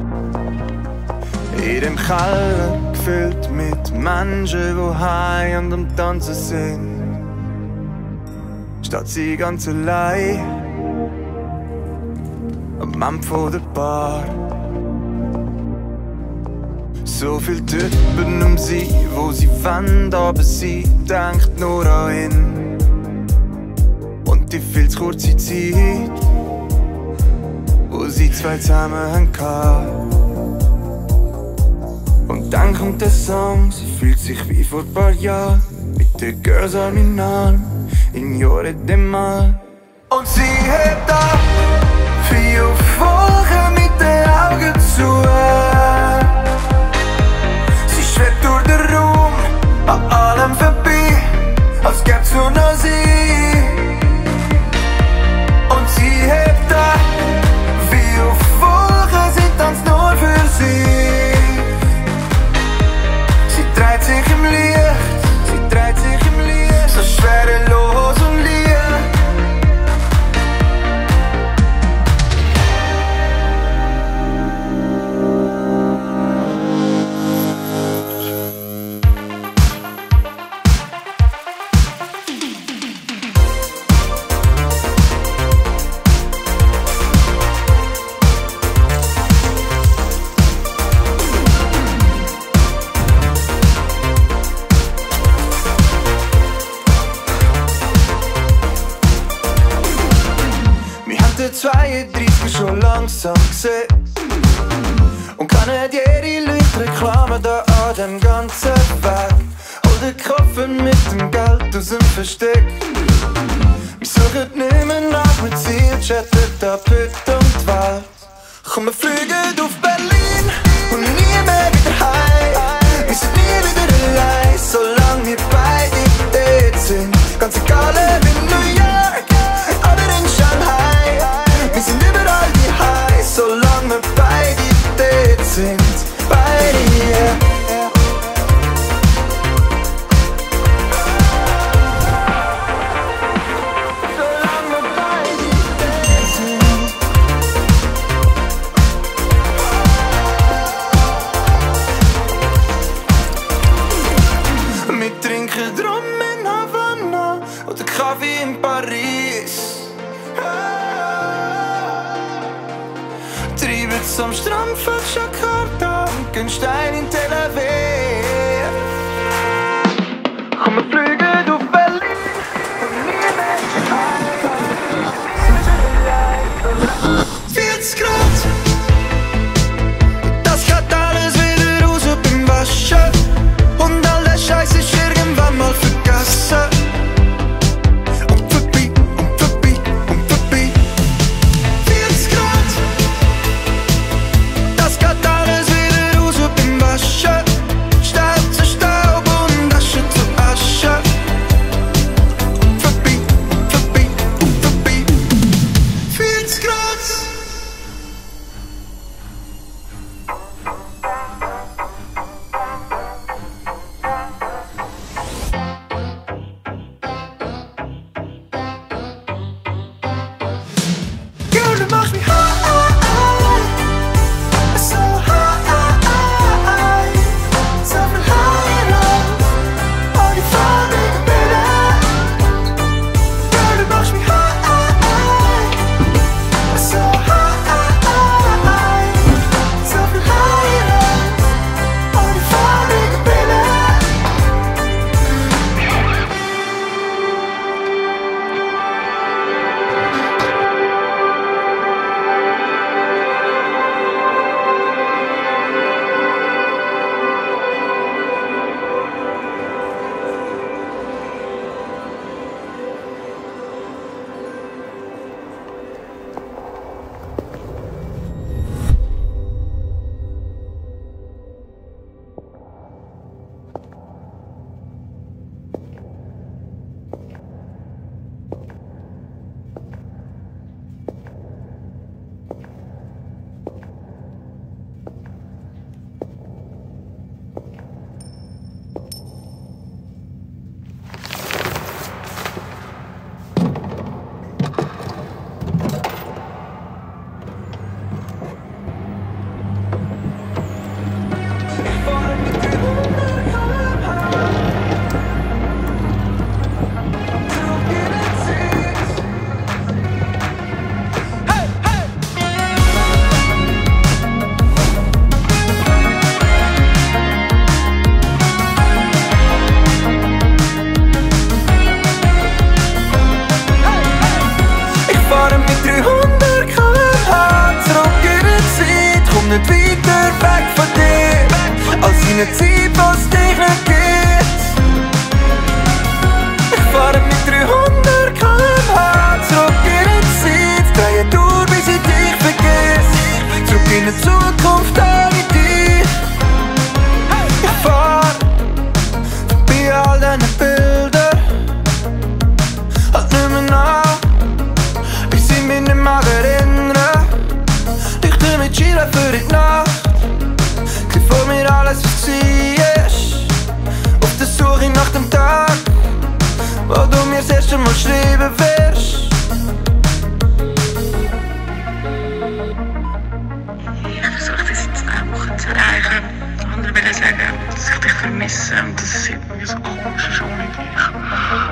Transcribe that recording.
In dem Keller gefüllt mit Menschen, die heim und am Tanzen sind, steht sie ganz allein am Ende von der Bar. So viel Typen um sie, wo sie wollen, aber sie denkt nur an ihn. Und die viel zu kurze Zeit, wo sie zwei zusammen hatten. Und dann kommt der Song, sie fühlt sich wie vor ein paar Jahren, mit den Girls an meinen Arm, in Jahre dem Mal. Und sie hebt ab, 4 Wochen mit den Augen zu. Sie schwebt durch den Raum, an allem vorbei, als gäb's nur noch sie. Und sie hebt ab, 4 Wochen, sie tanzt nur für sie. Sie dreht sich im Licht, sie dreht sich im Licht, so schwerelos und leicht. Der 32 schon langsam gesehen und kann nicht jede Lichtreklame da an dem ganzen Weg. Hol den Koffer mit dem Geld aus dem Versteck. Wir suchen nicht mehr nach mit Ziel, chatten ab heute um die Welt. Komm, wir fliegen auf Berlin und nie mehr wieder heim. Wir sind nie wieder allein, solange wir beide dort sind. Ganz egal, ob in New York oder in Shanghai. Wir sind überall die High, solange wir beide dort sind. Beide, yeah. Solange wir beide dort sind. Wir trinken drum in Havanna oder Kaffee in Paris. Treiben's am Strand von Jakarta und gehen Stein in Tel Aviv. Komm, wir fliegen auf Berlin und nie mehr heim. 40 Grad, das geht alles wieder raus beim Waschen. Und all der Scheiß ist irgendwann mal vergessen. Und vorbei, und vorbei, und vorbei. 40 Grad, das geht alles wieder raus beim Waschen. Staub zu Staub und Asche zu Asche. eine Zeit, wo es dich nicht gibt. Ich fahre mit 300 km/h zurück in die Zeit, drehe durch, bis ich dich vergiss. Zurück in die Zukunft, ohne dich. Ich fahr vorbei all diesen Bildern, halt nicht mehr nach, bis ich mich nicht mehr erinnere. Lichter mit Chile für die Nacht, sieh vor mir alles, was war. Auf der Suche nach dem Tag, wo du mir das erste Mal schreiben wirst. Ich versuche das jetzt 2 Wochen zu erreichen. Andere will sagen, dass ich dich vermisse und dass es irgendwie so komisch ist ohne dich.